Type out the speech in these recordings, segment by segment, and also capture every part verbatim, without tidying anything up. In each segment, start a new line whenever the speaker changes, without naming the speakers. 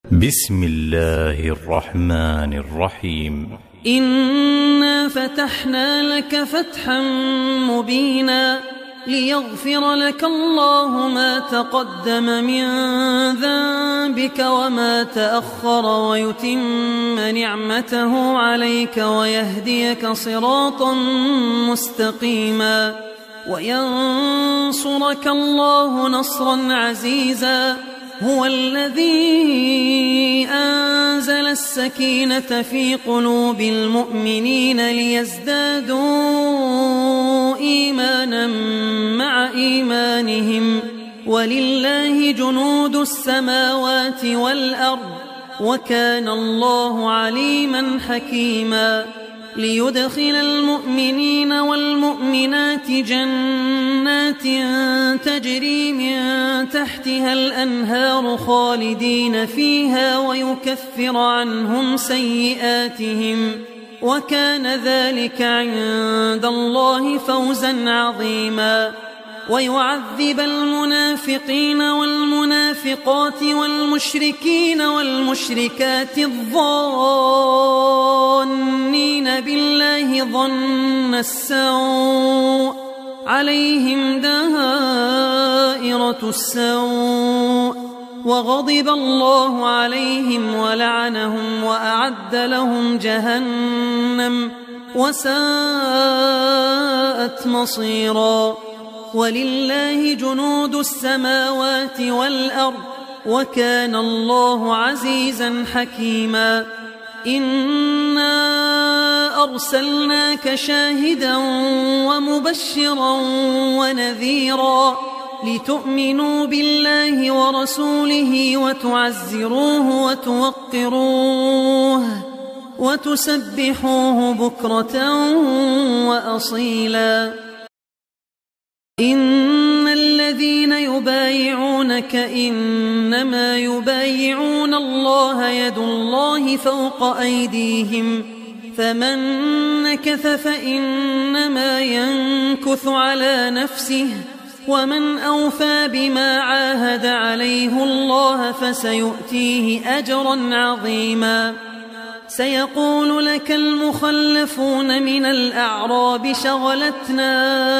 بسم الله الرحمن الرحيم.
إنا فتحنا لك فتحا مبينا ليغفر لك الله ما تقدم من ذنبك وما تأخر ويتم نعمته عليك ويهديك صراطا مستقيما وينصرك الله نصرا عزيزا. هو الذي أنزل السكينة في قلوب المؤمنين ليزدادوا إيمانا مع إيمانهم ولله جنود السماوات والأرض وكان الله عليما حكيما. ليدخل المؤمنين والمؤمنات جنات تجري من تحتها الأنهار خالدين فيها ويكفر عنهم سيئاتهم وكان ذلك عند الله فوزا عظيما. ويعذب المنافقين والمنافقات والمشركين والمشركات الظانين بالله ظن السوء عليهم دائرة السوء وغضب الله عليهم ولعنهم وأعد لهم جهنم وساءت مصيرا. ولله جنود السماوات والأرض وكان الله عزيزا حكيما. إنا أرسلناك شاهدا ومبشرا ونذيرا لتؤمنوا بالله ورسوله وتعزروه وتوقروه وتسبحوه بكرة وأصيلا. إن الذين يبايعونك إنما يبايعون الله يد الله فوق أيديهم فمن نكث فإنما ينكث على نفسه ومن أوفى بما عاهد عليه الله فسيؤتيه أجرا عظيما. سيقول لك المخلفون من الأعراب شغلتنا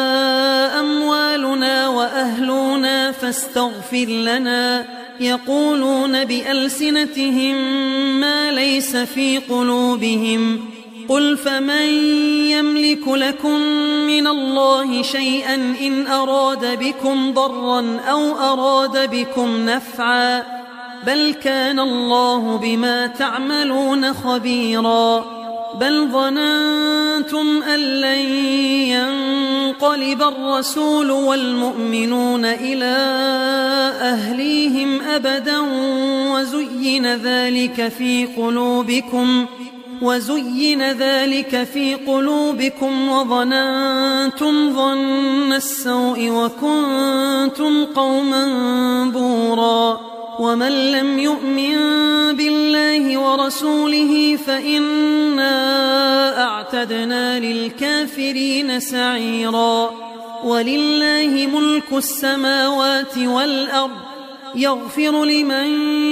أموالنا وأهلنا فاستغفر لنا يقولون بألسنتهم ما ليس في قلوبهم قل فمن يملك لكم من الله شيئا إن أراد بكم ضرا أو أراد بكم نفعا بل كان الله بما تعملون خبيرا. بل ظننتم أن لن ينقلب الرسول والمؤمنون إلى أهليهم أبدا وزين ذلك في قلوبكم وزين ذلك في قلوبكم وظننتم ظن السوء وكنتم قوما بورا. ومن لم يؤمن بالله ورسوله فإنا أعتدنا للكافرين سعيرا. ولله ملك السماوات والأرض يغفر لمن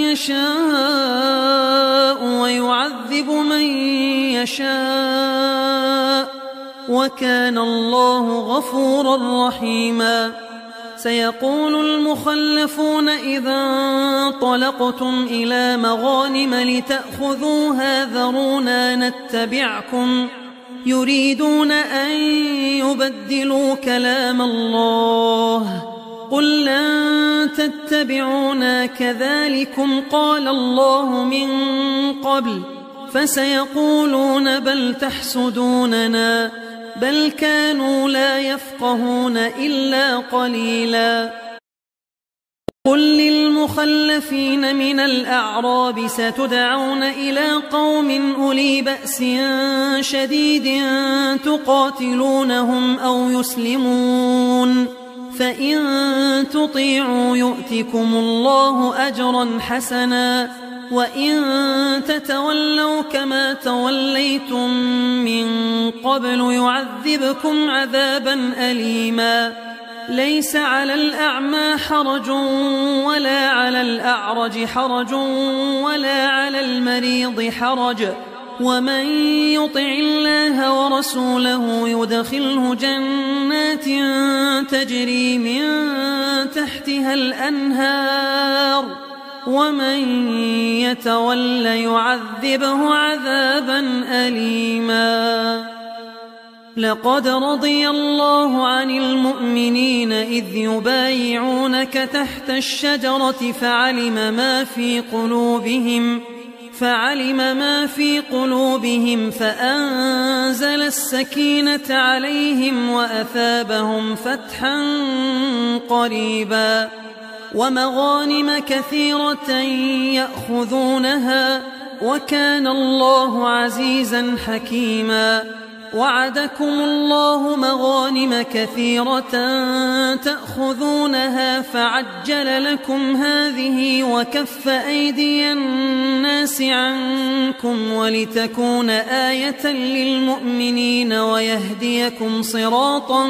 يشاء ويعذب من يشاء وكان الله غفورا رحيما. سيقول المخلفون إذا انطلقتم إلى مغانم لتأخذوها ذرونا نتبعكم يريدون أن يبدلوا كلام الله قل لن تتبعونا كذلكم قال الله من قبل فسيقولون بل تحسدوننا بل كانوا لا يفقهون إلا قليلا. قل للمخلفين من الأعراب ستدعون إلى قوم أولي بأس شديد تقاتلونهم أو يسلمون فإن تطيعوا يؤتكم الله أجرا حسنا وإن تتولوا كما توليتم من قبل يعذبكم عذابا أليما. ليس على الأعمى حرج ولا على الأعرج حرج ولا على المريض حرج، ومن يطع الله ورسوله يدخله جنات تجري من تحتها الأنهار، ومن يتول يعذبه عذابا أليما. لقد رضي الله عن المؤمنين إذ يبايعونك تحت الشجرة فعلم ما في قلوبهم فعلم ما في قلوبهم فأنزل السكينة عليهم وأثابهم فتحا قريبا، ومغانم كثيرة يأخذونها، وكان الله عزيزا حكيما. وعدكم الله مغانم كثيرة تأخذونها فعجل لكم هذه وكف أيدي الناس عنكم ولتكون آية للمؤمنين ويهديكم صراطا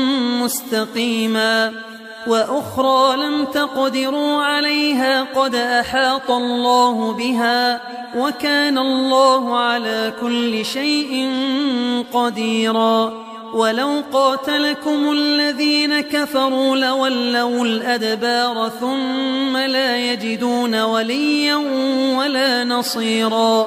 مستقيما. وأخرى لم تقدروا عليها قد أحاط الله بها، وكان الله على كل شيء قديرا. ولو قاتلكم الذين كفروا لولوا الأدبار ثم لا يجدون وليا ولا نصيرا.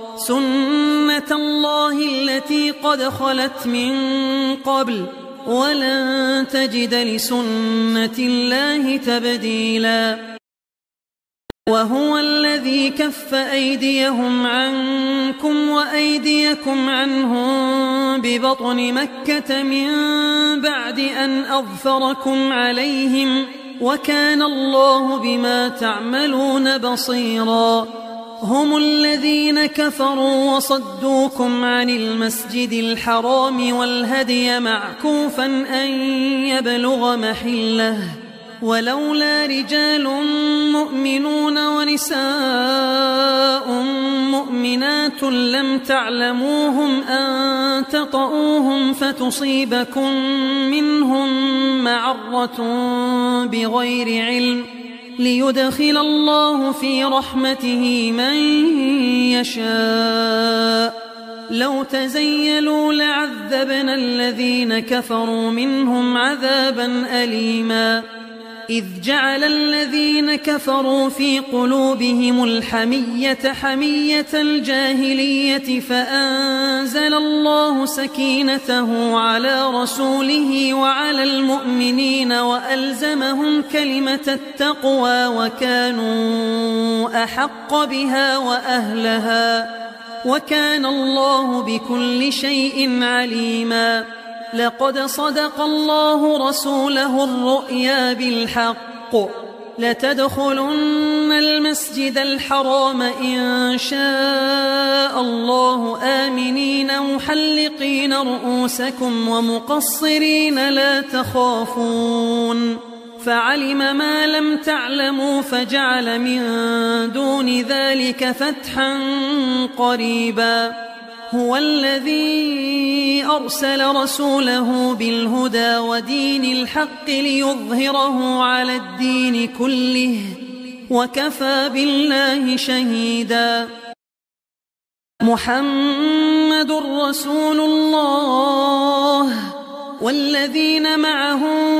سنة الله التي قد خلت من قبل ولن تجد لسنة الله تبديلا. وهو الذي كف أيديهم عنكم وأيديكم عنهم ببطن مكة من بعد أن أظفركم عليهم، وكان الله بما تعملون بصيرا. هم الذين كفروا وصدوكم عن المسجد الحرام والهدي معكوفا أن يبلغ محله، ولولا رجال مؤمنون ونساء مؤمنات لم تعلموهم أن تطؤوهم فتصيبكم منهم معرة بغير علم، ليدخل الله في رحمته من يشاء. لو تزيلوا لعذبنا الذين كفروا منهم عذابا أليما. إذ جعل الذين كفروا في قلوبهم الحمية حمية الجاهلية فأنزل الله سكينته على رسوله وعلى المؤمنين وألزمهم كلمة التقوى وكانوا أحق بها وأهلها، وكان الله بكل شيء عليما. لقد صدق الله رسوله الرؤيا بالحق لتدخلن المسجد الحرام إن شاء الله آمنين محلقين رؤوسكم ومقصرين لا تخافون، فعلم ما لم تعلموا فجعل من دون ذلك فتحا قريبا. هو الذي أرسل رسوله بالهدى ودين الحق ليظهره على الدين كله وكفى بالله شهيدا. محمد رسول الله والذين معه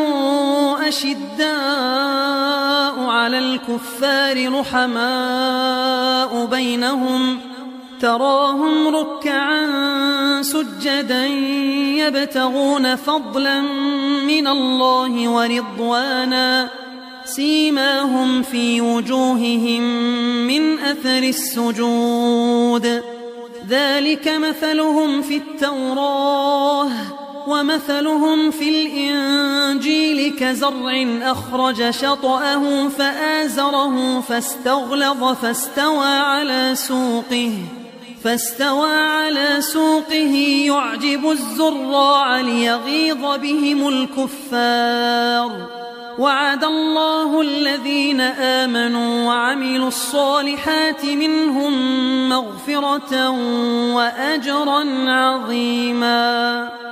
أشداء على الكفار رحماء بينهم، تراهم ركعا سجدا يبتغون فضلا من الله ورضوانا، سيماهم في وجوههم من أثر السجود، ذلك مثلهم في التوراة ومثلهم في الإنجيل كزرع أخرج شطأه فآزره فاستغلظ فاستوى على سوقه فاستوى على سوقه يعجب الزراع ليغيظ بهم الكفار. وعد الله الذين آمنوا وعملوا الصالحات منهم مغفرة وأجرا عظيما.